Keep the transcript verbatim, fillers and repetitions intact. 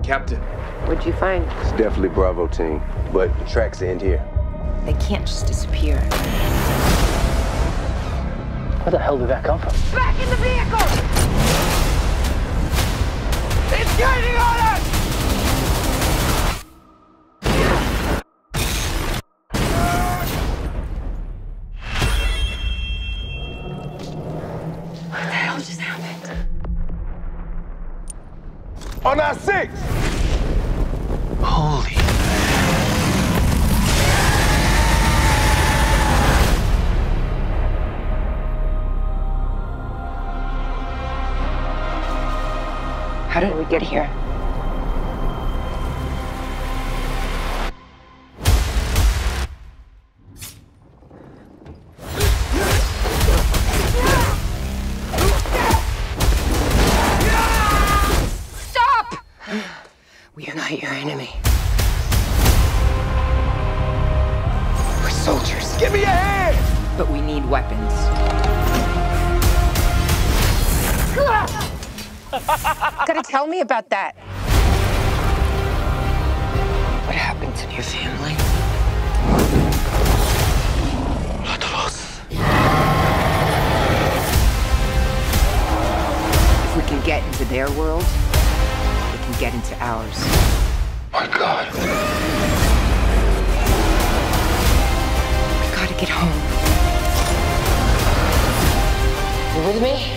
Captain. What'd you find? It's definitely Bravo team, but the tracks end here. They can't just disappear. Where the hell did that come from? Back in the vehicle! It's gaining on us! What the hell just happened? On our six! Holy. How did we get here? Stop! We are not your enemy. We're soldiers. Give me your hand! But we need weapons. Gotta tell me about that. What happened to your family? If we can get into their world, we can get into ours. My God. We gotta get home. You with me?